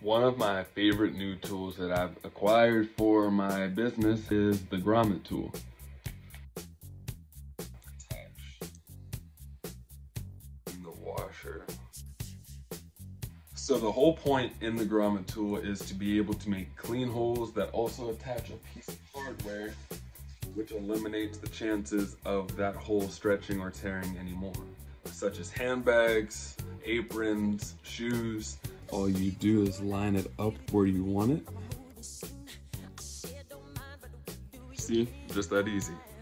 One of my favorite new tools that I've acquired for my business is the grommet tool. Attach in the washer. So the whole point in the grommet tool is to be able to make clean holes that also attach a piece of hardware, which eliminates the chances of that hole stretching or tearing anymore, such as handbags, aprons, shoes. All you do is line it up where you want it. See, just that easy.